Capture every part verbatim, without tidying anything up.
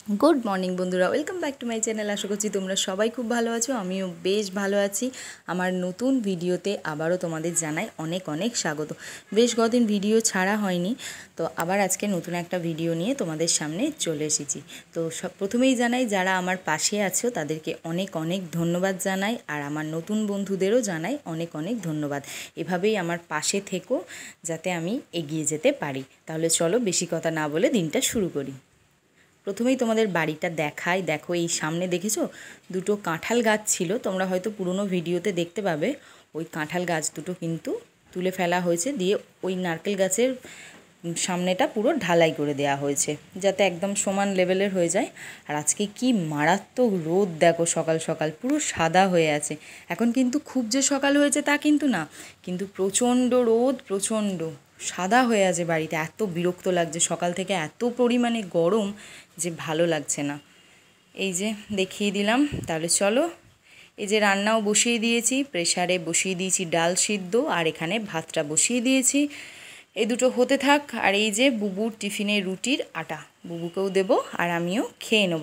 Good morning बंधुरा welcome back to my channel. आशा करছি তোমরা সবাই খুব ভালো আছো, আমিও বেশ ভালো আছি। আমার নতুন ভিডিওতে আবারও তোমাদের জানাই অনেক অনেক স্বাগত। বেশ কদিন ভিডিও ছাড়া হয়নি, তো আবার আজকে নতুন একটা ভিডিও নিয়ে তোমাদের সামনে চলে এসেছি। তো সব প্রথমেই জানাই যারা আমার পাশে আছো তাদেরকে অনেক অনেক ধন্যবাদ জানাই, আর আমার নতুন বন্ধুদেরও জানাই অনেক অনেক ধন্যবাদ। এভাবেই আমার পাশে থেকো যাতে আমি এগিয়ে যেতে পারি। তাহলে চলো বেশি কথা না বলে দিনটা শুরু করি। প্রথমেই তোমাদের বাড়িটা দেখাই। দেখো, এই সামনে দেখেছো দুটো কাঁঠাল গাছ ছিল, তোমরা হয়তো পুরনো ভিডিওতে দেখতে পাবে। ওই কাঁঠাল গাছ দুটো কিন্তু তুলে ফেলা হয়েছে, দিয়ে ওই নারকেল গাছের সামনেটা পুরো ঢালাই করে দেওয়া হয়েছে যাতে একদম সমান লেভেলের হয়ে যায়। আর আজকে কি মারাত্মক রোদ দেখো, সকাল সকাল পুরো সাদা হয়ে আছে। এখন কিন্তু খুব যে সকাল হয়েছে তা কিন্তু না, কিন্তু প্রচণ্ড রোদ, প্রচণ্ড সাদা হয়ে আছে বাড়িতে। এত বিরক্ত লাগছে, সকাল থেকে এত পরিমাণে গরম যে ভালো লাগছে না। এই যে দেখিয়ে দিলাম। তাহলে চলো, এই যে রান্নাও বসিয়ে দিয়েছি, প্রেসারে বসিয়ে দিয়েছি ডাল সিদ্ধ, আর এখানে ভাতটা বসিয়ে দিয়েছি। এই দুটো হতে থাক। আর এই যে বুবুর টিফিনে রুটির আটা, বুবুকেও দেবো আর আমিও খেয়ে নেব।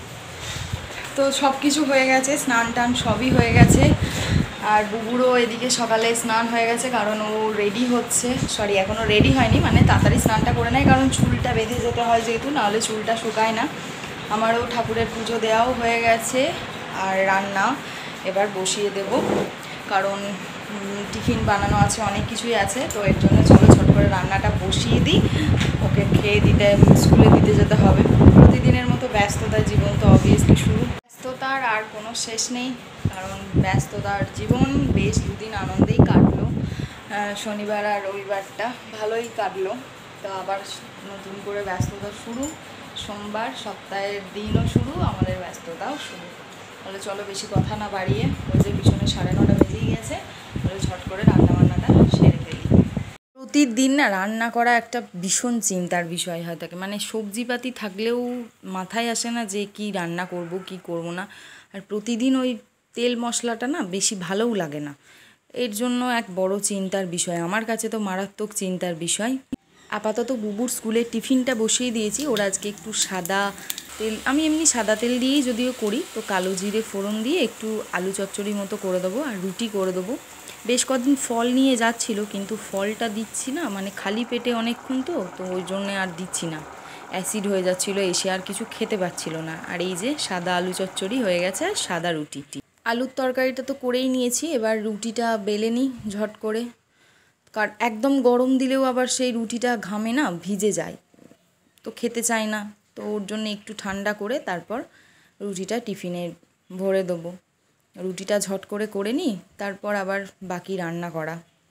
তো সব কিছু হয়ে গেছে, স্নান টান সবই হয়ে গেছে। আর বুবুরও এদিকে সকালে স্নান হয়ে গেছে, কারণ ও রেডি হচ্ছে। সরি, এখনও রেডি হয়নি, মানে তাড়াতাড়ি স্নানটা করে নেয়, কারণ চুলটা বেঁধে যেতে হয় যেহেতু, নাহলে চুলটা শুকায় না। আমারও ঠাকুরের পুজো দেওয়াও হয়ে গেছে, আর রান্না এবার বসিয়ে দেব, কারণ টিফিন বানানো আছে, অনেক কিছুই আছে। তো এর জন্য চলো ছোট করে রান্নাটা বসিয়ে দিই, ওকে খেয়ে দিতে স্কুলে দিতে যেতে হবে। প্রতিদিনের মতো ব্যস্ততার জীবন তো অবভিয়াসলি শুরু। ব্যস্ততার আর কোনো শেষ নেই, কারণ ব্যস্ততার জীবন। বেশ দুদিন আনন্দেই কাটলো, শনিবার আর রবিবারটা ভালোই কাটলো। তো আবার নতুন করে ব্যস্ততা শুরু, সোমবার সপ্তাহের দিনও শুরু, আমাদের ব্যস্ততাও শুরু। তাহলে চলো বেশি কথা না বাড়িয়ে, ওই যে পিছনে সাড়ে নটা বেজেই গেছে, তাহলে ঝট করে রান্নাবান্নাটা সেরে ফেলি। প্রতিদিন না রান্না করা একটা ভীষণ চিন্তার বিষয় হয়ে থাকে, মানে সবজিপাতি থাকলেও মাথায় আসে না যে কি রান্না করব কি করব না। আর প্রতিদিন ওই তেল মশলাটা না বেশি ভালোও লাগে না, এর জন্য এক বড় চিন্তার বিষয় আমার কাছে, তো মারাত্মক চিন্তার বিষয়। আপাতত বুবুর স্কুলে টিফিনটা বসিয়ে দিয়েছি। ওরা আজকে একটু সাদা তেল, আমি এমনি সাদা তেল দিয়েই যদিও করি, তো কালো জিরে ফোড়ন দিয়ে একটু আলু চচ্চড়ি মতো করে দেবো, আর রুটি করে দেবো। বেশ কদিন ফল নিয়ে যাচ্ছিলো, কিন্তু ফলটা দিচ্ছি না, মানে খালি পেটে অনেকক্ষণ তো তো ওই জন্যে আর দিচ্ছি না। অ্যাসিড হয়ে যাচ্ছিলো, এসে আর কিছু খেতে পাচ্ছিল না। আর এই যে সাদা আলু চচ্চড়ি হয়ে গেছে, আর সাদা রুটি। আলুর তরকারিটা তো করেই নিয়েছি, এবার রুটিটা বেলে নিই ঝট করে। কার একদম গরম দিলেও আবার সেই রুটিটা ঘামে না, ভিজে যায়, তো খেতে চায় না। তো ওর জন্য একটু ঠান্ডা করে তারপর রুটিটা টিফিনে ভরে দেবো। রুটিটা ঝট করে করে নিই, তারপর আবার বাকি রান্না করা।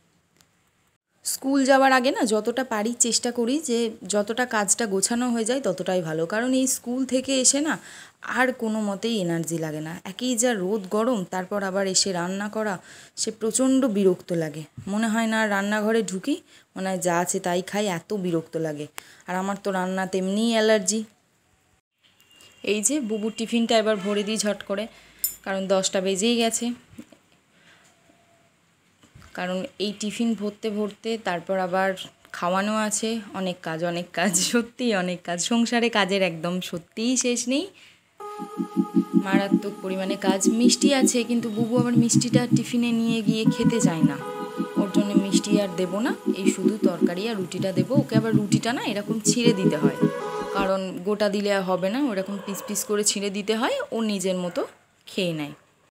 স্কুল যাওয়ার আগে না যতটা পারি চেষ্টা করি যে যতটা কাজটা গোছানো হয়ে যায় ততটাই ভালো, কারণ এই স্কুল থেকে এসে না আর কোনো মতেই এনার্জি লাগে না। একই যা রোদ গরম, তারপর আবার এসে রান্না করা, সে প্রচণ্ড বিরক্ত লাগে। মনে হয় না রান্নাঘরে ঢুকি, মনে হয় যা আছে তাই খাই, এত বিরক্ত লাগে। আর আমার তো রান্না তেমনিই অ্যালার্জি। এই যে বুবুর টিফিনটা এবার ভরে দিই ঝট করে, কারণ দশটা বেজেই গেছে। কারণ এই টিফিন ভরতে ভরতে তারপর আবার খাওয়ানো আছে, অনেক কাজ অনেক কাজ সত্যিই অনেক কাজ। সংসারে কাজের একদম সত্যিই শেষ নেই, মারাত্মক পরিমাণে কাজ। মিষ্টি আছে, কিন্তু বুবু আবার মিষ্টিটা টিফিনে নিয়ে গিয়ে খেতে চায় না, ওর জন্য মিষ্টি আর দেবো না, এই শুধু তরকারি আর রুটিটা দেবো। ওকে আবার রুটিটা না এরকম ছিঁড়ে দিতে হয়, কারণ গোটা দিলে হবে না, ওরকম পিস পিস করে ছিঁড়ে দিতে হয়, ও নিজের মতো খেয়ে নেয়।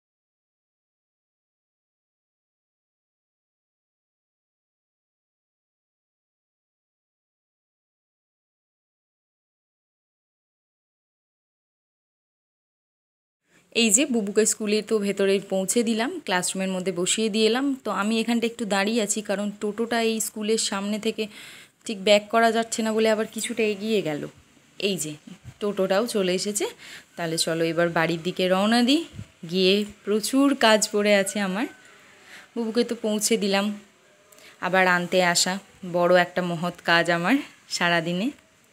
এই যে বুবুকে স্কুলে তো ভেতরে পৌঁছে দিলাম, ক্লাসরুমের মধ্যে বসিয়ে দিয়ে এলাম। তো আমি এখানটা একটু দাঁড়িয়ে আছি, কারণ টোটোটা এই স্কুলের সামনে থেকে ঠিক ব্যাক করা যাচ্ছে না বলে আবার কিছুটা এগিয়ে গেল। এই যে টোটোটাও চলে এসেছে। তাহলে চলো এবার বাড়ির দিকে রওনা দিই, গিয়ে প্রচুর কাজ পড়ে আছে আমার। বুবুকে তো পৌঁছে দিলাম, আবার আনতে আসা বড় একটা মহৎ কাজ আমার সারাদিনে।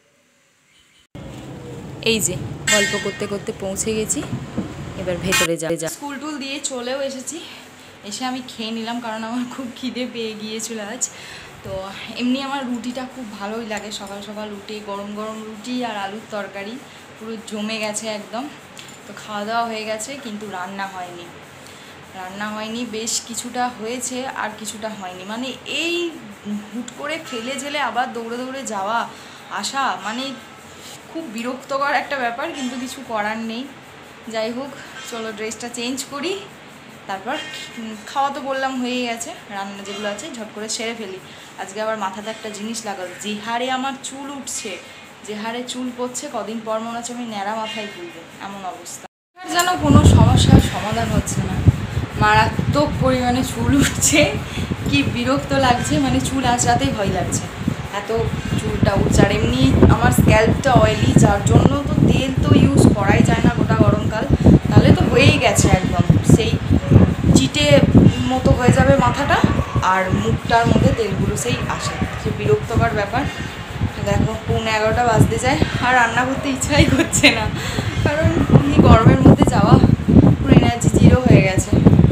এই যে গল্প করতে করতে পৌঁছে গেছি, এবার ভেতরে যা যা স্কুল টুল দিয়ে চলেও এসেছি। এসে আমি খেয়ে নিলাম, কারণ আমার খুব খিদে পেয়ে গিয়েছিল আজ। তো এমনি আমার রুটিটা খুব ভালোই লাগে, সকাল সকাল উঠে গরম গরম রুটি আর আলুর তরকারি পুরো জমে গেছে একদম। তো খাওয়া দাওয়া হয়ে গেছে কিন্তু রান্না হয়নি রান্না হয়নি বেশ কিছুটা হয়েছে আর কিছুটা হয়নি। মানে এই হুট করে ফেলে ঝেলে আবার দৌড়ে দৌড়ে যাওয়া আসা মানে খুব বিরক্তকর একটা ব্যাপার, কিন্তু কিছু করার নেই। যাই হোক, চলো ড্রেসটা চেঞ্জ করি, তারপর খাওয়া তো বললাম হয়েই গেছে, রান্না যেগুলো আছে ঝট করে সেরে ফেলি। আজকে আবার মাথাতে একটা জিনিস লাগাবো, যে হারে আমার চুল উঠছে, যে হারে চুল পড়ছে, কদিন পর মনে হচ্ছে আমি ন্যাড়া মাথায় তুলবো, এমন অবস্থা। আর যেন কোনো সমস্যার সমাধান হচ্ছে না, মারাত্মক পরিমাণে চুল উঠছে, কি বিরক্ত লাগছে, মানে চুল আঁচড়াতেই ভয় লাগছে, এত চুলটা উঠছে। আর এমনি আমার স্ক্যাল্পটা অয়েলি, যার জন্য তো তেল তো ইউজ করাই যায় না গোটা গরমকাল, তাহলে তো হয়েই গেছে একদম সেই চিটে মতো হয়ে যাবে মাথাটা, আর মুখটার মধ্যে তেলগুলো সেই আসে, সে বিরক্তকর ব্যাপার। দেখো পৌনে এগারোটা বাজতে যায়, আর রান্না করতে ইচ্ছাই করছে না, কারণ এই গরমের মধ্যে যাওয়া পুরো এনার্জি জিরো হয়ে গেছে।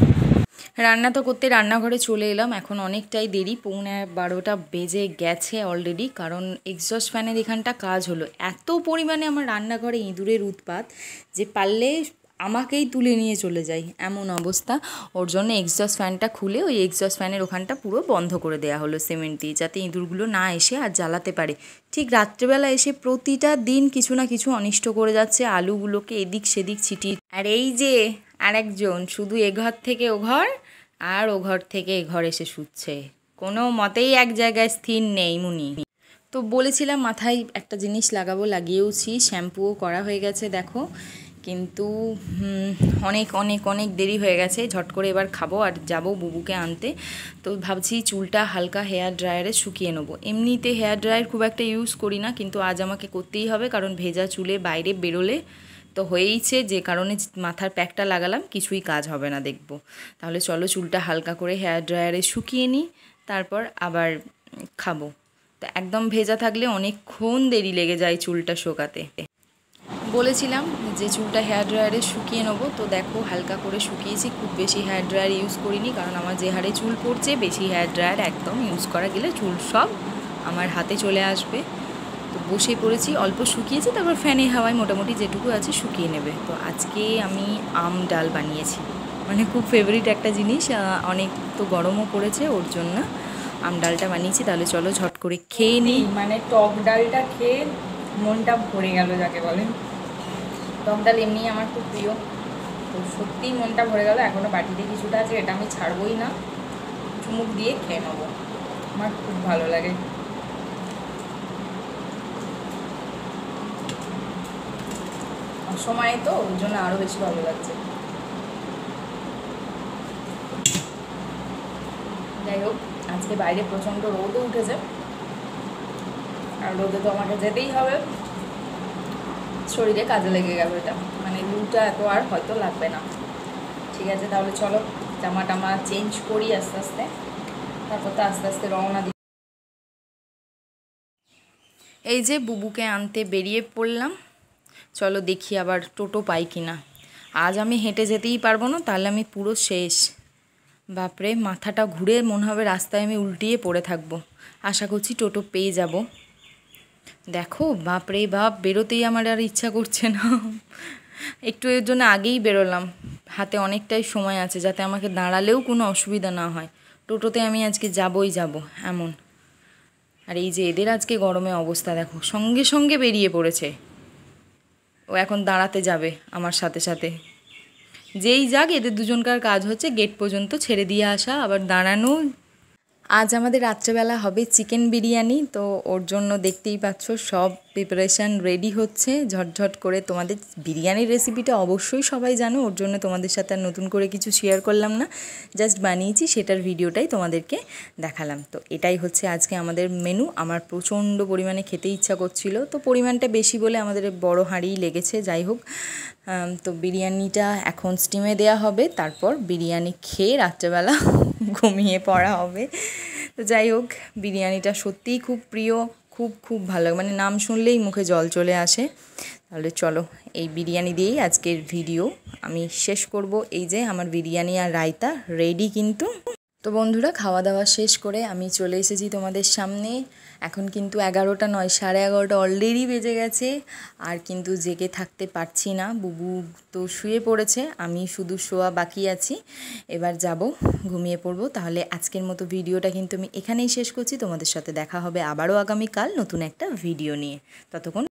রান্না তো করতে রান্নাঘরে চলে এলাম, এখন অনেকটাই দেরি, পৌনে বারোটা বেজে গেছে অলরেডি, কারণ এক্সস্ট ফ্যানের এখানটা কাজ হলো। এত পরিমাণে আমার রান্নাঘরে ইঁদুরের উৎপাত যে পারলে আমাকেই তুলে নিয়ে চলে যাই, এমন অবস্থা। ওর জন্য এক্সস্ট ফ্যানটা খুলে ওই এক্সস্ট ফ্যানের ওখানটা পুরো বন্ধ করে দেওয়া হলো সিমেন্ট দিয়ে, যাতে ইঁদুরগুলো না এসে আর জ্বালাতে পারে। ঠিক রাত্রেবেলা এসে প্রতিটা দিন কিছু না কিছু অনিষ্ট করে যাচ্ছে, আলুগুলোকে এদিক সেদিক ছিটিয়ে। আর এই যে আরেকজন শুধু এ ঘর থেকে ও ঘর, আর ও ঘর থেকে এ ঘর এসে শুচ্ছে, কোনো মতেই এক জায়গায় স্থির নেই মুনি। তো বলেছিলাম মাথায় একটা জিনিস লাগাবো, লাগিয়েওছি, শ্যাম্পুও করা হয়ে গেছে দেখো, কিন্তু অনেক অনেক অনেক দেরি হয়ে গেছে। ঝট করে এবার খাবো আর যাব বুবুকে আনতে। তো ভাবছি চুলটা হালকা হেয়ার ড্রায়ারে শুকিয়ে নেবো। এমনিতে হেয়ার ড্রায়ার খুব একটা ইউজ করি না, কিন্তু আজ আমাকে করতেই হবে, কারণ ভেজা চুলে বাইরে বেরোলে তো হয়েইছে, যে কারণে মাথার প্যাকটা লাগালাম, কিছুই কাজ হবে না দেখবো। তাহলে চলো চুলটা হালকা করে হেয়ার ড্রায়ারে শুকিয়ে নিই, তারপর আবার খাবো। তো একদম ভেজা থাকলে অনেকক্ষণ দেরি লেগে যায় চুলটা শোকাতে। বলেছিলাম যে চুলটা হেয়ার ড্রায়ারে শুকিয়ে নেবো, তো দেখো হালকা করে শুকিয়েছি, খুব বেশি হেয়ার ড্রায়ার ইউজ করিনি, কারণ আমার যে হারে চুল পড়ছে বেশি হেয়ার ড্রায়ার একদম ইউজ করা গেলে চুল সব আমার হাতে চলে আসবে। তো বসে পড়েছি, অল্প শুকিয়েছি, তারপর ফ্যানের হাওয়ায় মোটামুটি যেটুকু আছে শুকিয়ে নেবে। তো আজকে আমি আম ডাল বানিয়েছি, মানে খুব ফেভারিট একটা জিনিস, অনেক তো গরমও পড়েছে, ওর জন্য আম ডালটা বানিয়েছি। তাহলে চলো ঝট করে খেয়ে নিই। মানে টক ডালটা খেয়ে মনটা ভরে গেল যাকে বলেন, টক ডাল এমনি আমার খুব প্রিয়, তো সত্যিই মনটা ভরে গেল। এখনও বাটিতে কিছুটা আছে, এটা আমি ছাড়বই না, চুমুক দিয়ে খেয়ে নেবো, আমার খুব ভালো লাগে। সময় তো ওর জন্য আরও বেশি ভালো লাগছে। যাই হোক, আজকে বাইরে প্রচণ্ড রোদও উঠেছে, আর রোদে তো আমাকে যেতেই হবে, শরীরে কাজে লেগে গেল এটা, মানে লুটা এত আর হয়তো লাগবে না। ঠিক আছে, তাহলে চলো জামা টামা চেঞ্জ করি আস্তে আস্তে, তারপর তো আস্তে আস্তে রওনা দিই। এই যে বুবুকে আনতে বেরিয়ে পড়লাম, চলো দেখি আবার টোটো পাই কিনা। আজ আমি হেঁটে যেতেই পারবো না, তাহলে আমি পুরো শেষ। বাপরে, মাথাটা ঘুরে মনে হবে রাস্তায় আমি উল্টিয়ে পড়ে থাকবো। আশা করছি টোটো পেয়ে যাব। দেখো বাপরে বাপ, বেরোতেই আমার আর ইচ্ছা করছে না, একটু এর জন্য আগেই বেরোলাম, হাতে অনেকটাই সময় আছে, যাতে আমাকে দাঁড়ালেও কোনো অসুবিধা না হয়। টোটোতে আমি আজকে যাবই যাব এমন। আর এই যে এদের আজকে গরমে অবস্থা দেখো, সঙ্গে সঙ্গে বেরিয়ে পড়েছে, ও এখন দাঁড়াতে যাবে আমার সাথে সাথে। যেই যাক, এদের দুজনকার কাজ হচ্ছে গেট পর্যন্ত ছেড়ে দিয়ে আসা, আবার দাঁড়ানো। আজ আমাদের রাত্রেবেলা হবে চিকেন বিরিয়ানি, তো ওর জন্য দেখতেই পাচ্ছ সব প্রিপারেশান রেডি হচ্ছে ঝটঝট করে। তোমাদের বিরিয়ানির রেসিপিটা অবশ্যই সবাই জানো, ওর জন্য তোমাদের সাথে আর নতুন করে কিছু শেয়ার করলাম না, জাস্ট বানিয়েছি, সেটার ভিডিওটাই তোমাদেরকে দেখালাম। তো এটাই হচ্ছে আজকে আমাদের মেনু। আমার প্রচণ্ড পরিমাণে খেতে ইচ্ছা করছিল, তো পরিমাণটা বেশি বলে আমাদের বড় হাঁড়িই লেগেছে। যাই হোক, তো বিরিয়ানিটা এখন স্টিমে দেওয়া হবে, তারপর বিরিয়ানি খেয়ে রাত্রেবেলা ঘুমিয়ে পড়া হবে। তো যাই হোক, বিরিয়ানিটা সত্যিই খুব প্রিয়, খুব খুব ভালো, মানে নাম শুনলেই মুখে জল চলে আসে। তাহলে চলো এই বিরিয়ানি দিয়েই আজকের ভিডিও আমি শেষ করব। এই যে আমার বিরিয়ানি আর রায়তা রেডি কিন্তু। তো বন্ধুরা, খাওয়া দাওয়া শেষ করে আমি চলে এসেছি তোমাদের সামনে। এখন কিন্তু এগারোটা নয়, সাড়ে এগারোটা অলরেডি বেজে গেছে। আর কিন্তু জেগে থাকতে পারছি না, বুবু তো শুয়ে পড়েছে, আমি শুধু শোয়া বাকি আছি। এবার যাব, ঘুমিয়ে পড়বো। তাহলে আজকের মতো ভিডিওটা কিন্তু আমি এখানেই শেষ করছি। তোমাদের সাথে দেখা হবে আবারও আগামীকাল নতুন একটা ভিডিও নিয়ে। ততক্ষণ